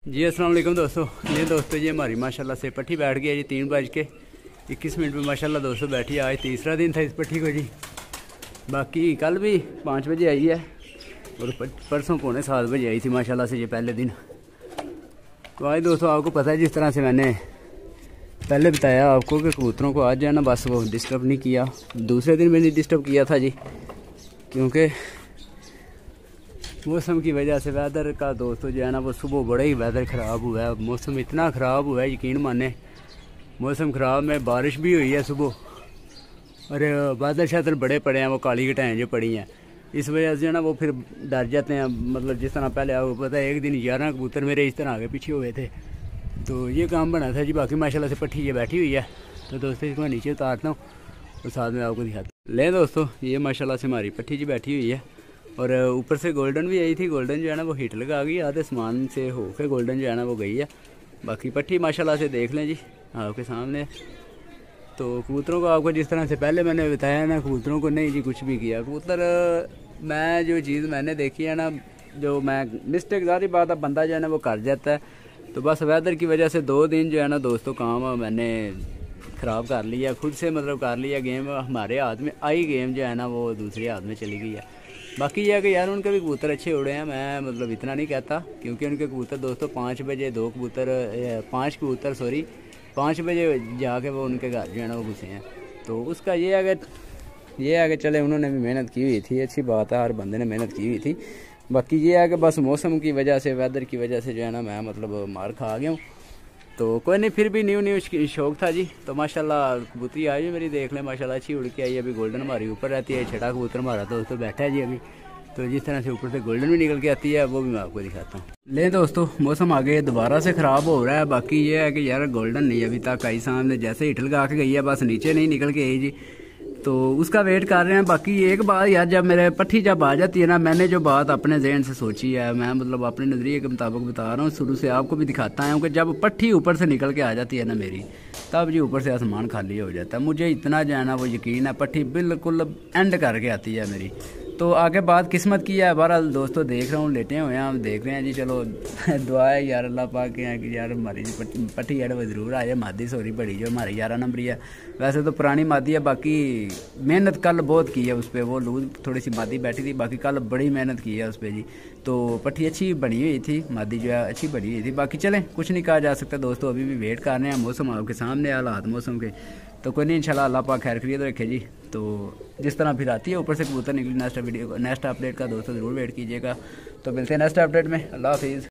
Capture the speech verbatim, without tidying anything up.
जी अस्सलाम वालेकुम दोस्तों। ये दोस्तों ये हमारी माशाल्लाह से पट्टी बैठ गई है जी। तीन बज के इक्कीस मिनट में माशाल्लाह दोस्तों बैठी है। आज तीसरा दिन था इस पट्टी को जी। बाकी कल भी पाँच बजे आई है और परसों पौने सात बजे आई थी माशाल्लाह से ये पहले दिन। तो आज दोस्तों आपको पता है जिस तरह से मैंने पहले बताया आपको कि कबूतरों को आज जो है ना बस वो डिस्टर्ब नहीं किया। दूसरे दिन मैंने डिस्टर्ब किया था जी, क्योंकि मौसम की वजह से वेदर का दोस्तों जो है ना वो सुबह बड़ा ही वेदर ख़राब हुआ है। मौसम इतना ख़राब हुआ है यकीन माने। मौसम ख़राब में बारिश भी हुई है सुबह और बादल शादल बड़े पड़े हैं, वो काली घटाएँ जो पड़ी हैं। इस वजह से जो है ना वो फिर डर जाते हैं। मतलब जिस तरह पहले आपको पता है एक दिन ग्यारह कबूतर मेरे इस तरह आगे पीछे हुए थे, तो ये काम बना था जी। बाकी माशाल्लाह से पट्टी ये बैठी हुई है। तो दोस्तों इसको मैं नीचे उतारता हूँ और साथ में आपको दिखाता हूँ। ले दोस्तों ये माशाल्लाह से हमारी पट्टी जी बैठी हुई है और ऊपर से गोल्डन भी आई थी। गोल्डन जो है ना वो हीट लगा गई, आधे सामान से हो के गोल्डन जो है ना वो गई है। बाकी पट्टी माशाल्लाह से देख लें जी आपके सामने। तो कबूतरों को आपको जिस तरह से पहले मैंने बताया ना, कबूतरों को नहीं जी कुछ भी किया। कबूतर मैं जो चीज़ मैंने देखी है ना, जो मैं मिस्टेक सारी बात है बंदा जो है ना वो कर जाता है। तो बस वेदर की वजह से दो दिन जो है ना दोस्तों काम मैंने ख़राब कर लिया खुद से, मतलब कर लिया। गेम हमारे हाथ में आई, गेम जो है ना वो दूसरे हाथ में चली गई है। बाकी ये है कि यार उनके भी कबूतर अच्छे उड़े हैं, मैं मतलब इतना नहीं कहता, क्योंकि उनके कबूतर दोस्तों पाँच बजे दो कबूतर पाँच कबूतर सॉरी पाँच बजे जाके वो उनके घर जो है ना वो घुसे हैं। तो उसका ये है कि ये है कि चले उन्होंने भी मेहनत की हुई थी, अच्छी बात है, हर बंदे ने मेहनत की हुई थी। बाकी ये है कि बस मौसम की वजह से, वेदर की वजह से जो है ना मैं मतलब मार खा गया हूँ। तो कोई नहीं, फिर भी न्यू न्यू शौक था जी। तो माशाल्लाह कबूतरी आई है मेरी, देख लें माशाल्लाह अच्छी उड़ के आई है। अभी गोल्डन हमारी ऊपर रहती है, छठा कबूतर हमारा तो दोस्तों बैठा है जी अभी। तो जिस तरह से ऊपर से गोल्डन भी निकल के आती है वो भी मैं आपको दिखाता हूँ। ले दोस्तों मौसम आगे दोबारा से ख़राब हो रहा है। बाकी ये है कि यार गोल्डन नहीं अभी तक आई सामने, जैसे हिट लगा के गई है बस नीचे नहीं निकल के आई जी। तो उसका वेट कर रहे हैं। बाकी एक बात यार, जब मेरे पट्टी जब आ जाती है ना, मैंने जो बात अपने जहन से सोची है, मैं मतलब अपने नज़रिए के मुताबिक बता रहा हूँ, शुरू से आपको भी दिखाता हूँ कि जब पट्टी ऊपर से निकल के आ जाती है ना मेरी, तब जी ऊपर से आसमान खाली हो जाता है। मुझे इतना जो है ना वो यकीन है, पट्टी बिल्कुल एंड करके आती है मेरी। तो आगे बात किस्मत की है। बहरहाल दोस्तों देख रहा हूँ, लेटे हुए हैं हम, देख रहे हैं जी। चलो दुआ है यार अल्लाह पाक के हैं कि यार हमारी पट्टी पट्टी यार वो ज़रूर आ जाए। मादी सॉरी बड़ी जो हमारी ग्यारह नंबरी है, वैसे तो पुरानी मादी है। बाकी मेहनत कल बहुत की है उस पर, वो लूज थोड़ी सी मादी बैठी थी। बाकी कल बड़ी मेहनत की है उस पर जी। तो पट्टी अच्छी बनी हुई थी, मादी जो है अच्छी बनी हुई थी। बाकी चलें कुछ नहीं कहा जा सकता दोस्तों, अभी भी वेट कर रहे हैं। मौसम आपके सामने हालात मौसम के, तो कोई नहीं इंशाल्लाह अल्लाह पाक खैर खैरियत रखे जी। तो जिस तरह फिर आती है ऊपर से कबूतर निकली, नेक्स्ट वीडियो नेक्स्ट अपडेट का दोस्तों ज़रूर वेट कीजिएगा। तो मिलते हैं नेक्स्ट अपडेट में। अल्लाह हाफिज़।